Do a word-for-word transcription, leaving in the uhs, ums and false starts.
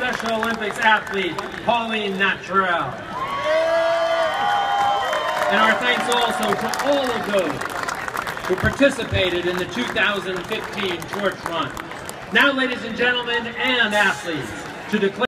Special Olympics athlete, Pauline Naturel. And our thanks also to all of those who participated in the two thousand fifteen Torch Run. Now, ladies and gentlemen, and athletes, to declare